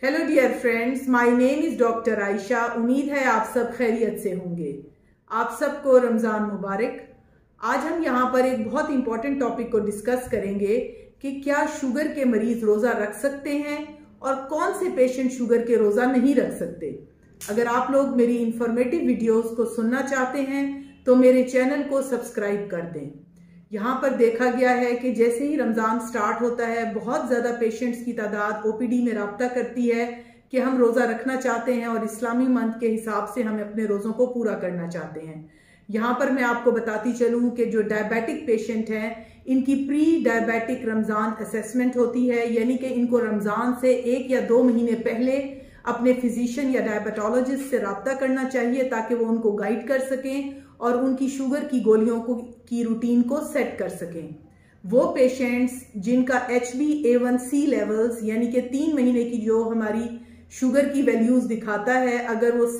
Hello dear friends, my name is doctor Ayesha. उम्मीद है आप सब खैरियत से होंगे। आप सबको रमज़ान मुबारक। आज हम यहाँ पर एक बहुत इंपॉर्टेंट टॉपिक को डिस्कस करेंगे कि क्या शुगर के मरीज रोज़ा रख सकते हैं और कौन से पेशेंट शुगर के रोज़ा नहीं रख सकते। अगर आप लोग मेरी इंफॉर्मेटिव वीडियोस को सुनना चाहते हैं तो मेरे चैनल को सब्सक्राइब कर दें। यहाँ पर देखा गया है कि जैसे ही रमज़ान स्टार्ट होता है बहुत ज़्यादा पेशेंट्स की तादाद ओपीडी में राब्ता करती है कि हम रोज़ा रखना चाहते हैं और इस्लामी मंथ के हिसाब से हम अपने रोज़ों को पूरा करना चाहते हैं। यहाँ पर मैं आपको बताती चलूँ कि जो डायबिटिक पेशेंट हैं इनकी प्री डायबिटिक रमज़ान असेसमेंट होती है, यानी कि इनको रमज़ान से 1 या 2 महीने पहले अपने फिजिशियन या डायबिटोलॉजिस्ट से रब्ता करना चाहिए ताकि वो उनको गाइड कर सकें और उनकी शुगर की गोलियों की रूटीन को सेट कर सकें। वो पेशेंट्स जिनका HbA1c लेवल्स यानी कि 3 महीने की जो हमारी शुगर की वैल्यूज दिखाता है, अगर वो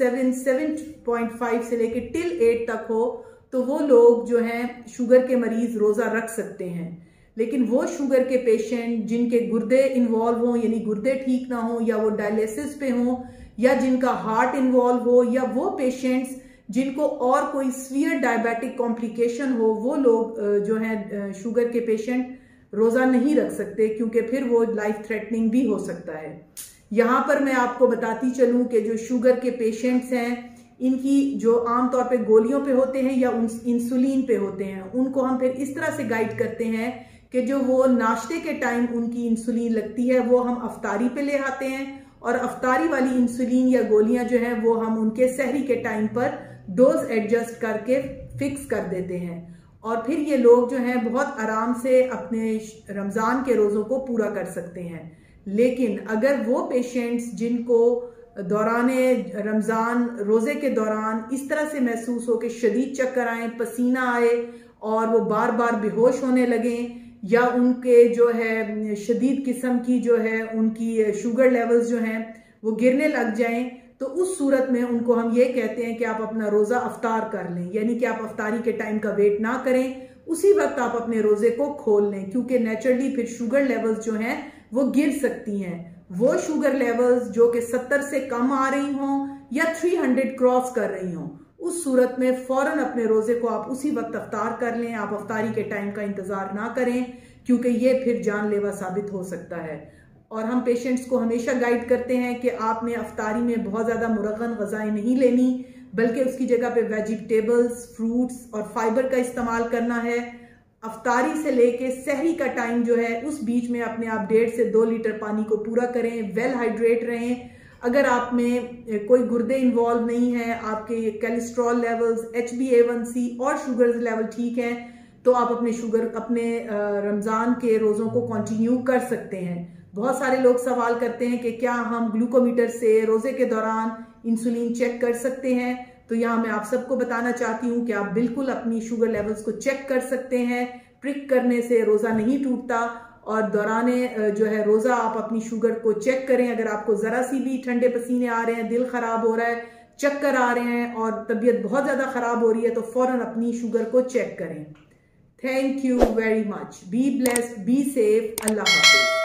7.5 से लेके टिल 8 तक हो तो वो लोग जो हैं शुगर के मरीज रोज़ा रख सकते हैं। लेकिन वो शुगर के पेशेंट जिनके गुर्दे इन्वॉल्व हों, यानी गुर्दे ठीक ना हो, या वो डायलिसिस पे हों, या जिनका हार्ट इन्वॉल्व हो, या वो पेशेंट्स जिनको और कोई सीवियर डायबिटिक कॉम्प्लिकेशन हो, वो लोग जो हैं शुगर के पेशेंट रोज़ा नहीं रख सकते, क्योंकि फिर वो लाइफ थ्रेटनिंग भी हो सकता है। यहाँ पर मैं आपको बताती चलूँ कि जो शुगर के पेशेंट्स हैं इनकी जो आमतौर पे गोलियों पे होते हैं या इंसुलिन पे होते हैं, उनको हम फिर इस तरह से गाइड करते हैं कि जो वो नाश्ते के टाइम उनकी इंसुलिन लगती है वो हम अफ्तारी पे ले आते हैं, और अफ्तारी वाली इंसुलिन या गोलियां जो हैं वो हम उनके सहरी के टाइम पर डोज एडजस्ट करके फिक्स कर देते हैं। और फिर ये लोग जो हैं बहुत आराम से अपने रमज़ान के रोज़ों को पूरा कर सकते हैं। लेकिन अगर वो पेशेंट्स जिनको दौरान रमज़ान रोज़े के दौरान इस तरह से महसूस हो कि शदीद चक्कर आए, पसीना आए और वो बार बार बेहोश होने लगें, या उनके जो है शदीद किस्म की जो है उनकी शुगर लेवल्स जो हैं वो गिरने लग जाएं, तो उस सूरत में उनको हम ये कहते हैं कि आप अपना रोज़ा अफ्तार कर लें, यानी कि आप अफ्तारी के टाइम का वेट ना करें, उसी वक्त आप अपने रोज़े को खोल लें, क्योंकि नेचुरली फिर शुगर लेवल्स जो हैं वो गिर सकती हैं। वो शुगर लेवल्स जो कि 70 से कम आ रही हों या 300 क्रॉस कर रही हों, उस सूरत में फौरन अपने रोजे को आप उसी वक्त अफ्तार कर लें। आप अफ्तारी के टाइम का इंतजार ना करें, क्योंकि ये फिर जानलेवा साबित हो सकता है। और हम पेशेंट्स को हमेशा गाइड करते हैं कि आपने अफ्तारी में बहुत ज़्यादा मुरगन ग़िज़ाएं नहीं लेनी, बल्कि उसकी जगह पे वेजिटेबल्स, फ्रूट्स और फाइबर का इस्तेमाल करना है। अफ्तारी से लेके सहरी का टाइम जो है उस बीच में अपने आप 1.5 से 2 लीटर पानी को पूरा करें, वेल हाइड्रेट रहें। अगर आप में कोई गुर्दे इन्वॉल्व नहीं है, आपके कोलेस्ट्रॉल लेवल्स, HbA1c और शुगर लेवल ठीक है, तो आप अपने रमज़ान के रोज़ों को कंटिन्यू कर सकते हैं। बहुत सारे लोग सवाल करते हैं कि क्या हम ग्लूकोमीटर से रोज़े के दौरान इंसुलिन चेक कर सकते हैं। तो यहाँ मैं आप सबको बताना चाहती हूँ कि आप बिल्कुल अपनी शुगर लेवल्स को चेक कर सकते हैं। प्रिक करने से रोज़ा नहीं टूटता, और दौराने जो है रोज़ा आप अपनी शुगर को चेक करें। अगर आपको ज़रा सी भी ठंडे पसीने आ रहे हैं, दिल ख़राब हो रहा है, चक्कर आ रहे हैं और तबीयत बहुत ज़्यादा ख़राब हो रही है, तो फ़ौरन अपनी शुगर को चेक करें। Thank you very much. Be blessed, be safe. अल्लाह हाफ़िज़।